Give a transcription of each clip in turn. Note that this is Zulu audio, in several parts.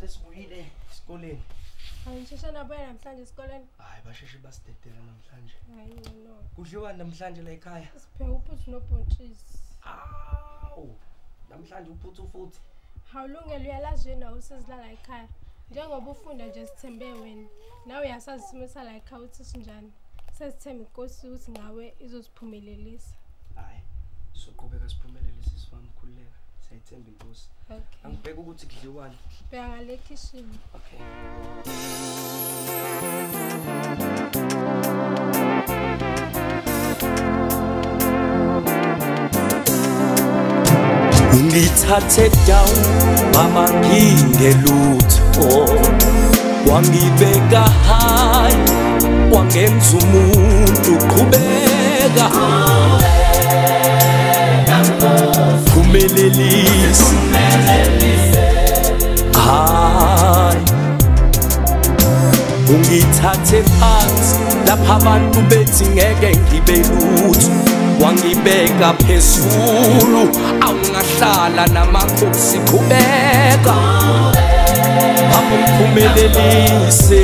Sesibuyile esikoleni. Angisheshe nabuya namhlanje esikoleni. Hayi basheshe basidedela namhlanje. Hayi no. Kudliwa namhlanje la ekhaya. Siphe uphuthu nobhontshisi. Awu. Namhlanje uphuthu futhi. Hawulungele uyalazi yena usizilala ekhaya. Njengoba ufunda nje sithembe wena. Nawe uyasazi isimo sala ekhaya uthi sinjani. Sesithemba inkosi ukuthi ngawe izosiphumelelisa. Hayi. Soqhubeka siphumelelise sifana khuleka. Sayithemba inkosi. Okay. Angibheka ukuthi kudliwani. Bheka ngale kitchen. Okay. Ngithathe down mama ngingelutho wangibeka high wangenza umuntu qhubeka phumelelisa hayi ungithathe phansi lapha abantu bethi ngeke ngibe lutho wangibeka phezulu awungahlala namakhosi qhubeka aphumelelise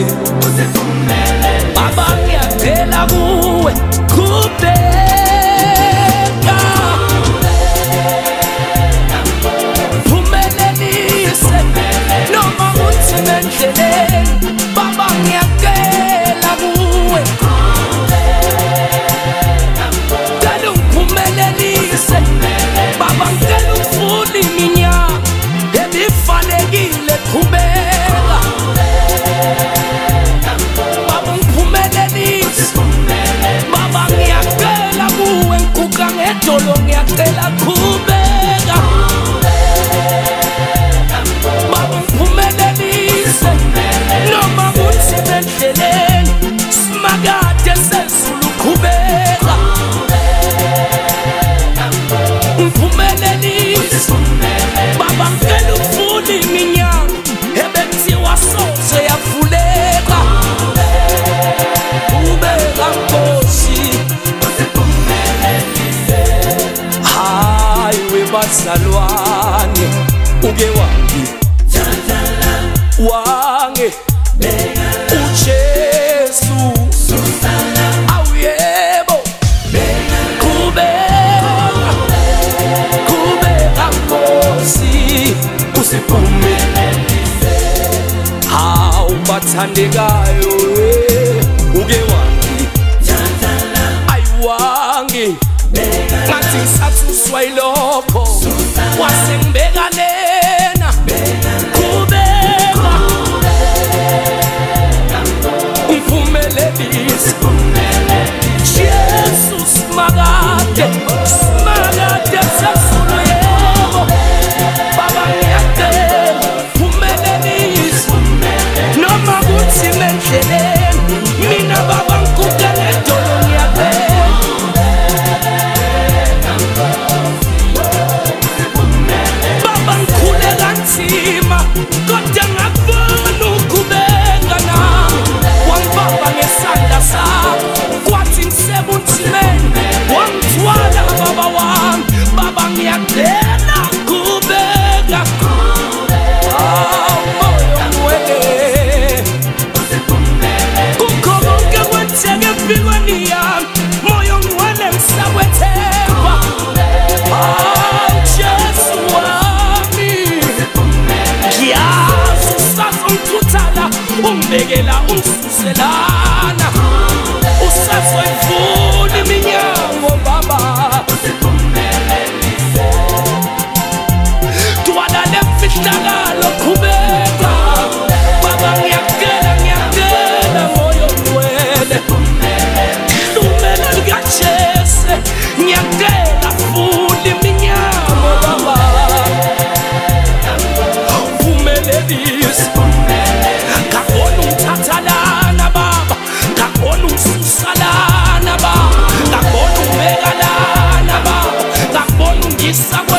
baba ngiyacela kuwe qhubeka phumelelise noma uthi nendleleni baba ngiyacela kuwe baba ngicela ufune iminyaka ebifanekile qhubeka baba ngiphumelelise baba ngiyacela kuwe ngiguqa ngedolo ngiyacela qhubeka baba ngiphumelelise noma kuthi nendleleni simakade sezulu qhubeka Phumelelise baba ngicela ufune iminyaka ebekuthiwa soze yavuleka qhubeka Nkosi hayi webazalwane uke wange uJesu awuyebo usiphumelelise hawu bathandekayo uke wangi ayiwangi ngathi ngisathuswa yilokho wasengibeka lena qhubeka uphumelelise Jesus makade sezulu yebo baba ngiyacela phumelelise noma kuthi nendleleni mina baba ngiguqa ngedolo ngiyacela baba ngikhule kanzima kodwa ngakubona uqhubeka nami wangibamba ngesandla sakho kwathi ngisebunzimeni wangithwala baba wami baba ngiyacela qhubeka moyo mwele kukho konke kwenzeke empilweni yami moyo mwele ngisakwethemba Jesu wami ngiyazi usazongithuthala ungibekela ungisuselana usazoyivula iminyango baba twala lemfihlakalo qhubeka baba ngiyacela moyo mwele hlumela likaJesu ngiyacela vula iminyango baba phumelelise ngabona ungithathalana baba ngabona ungisusalana baba ngabona ungibekalana baba ngabona ungisa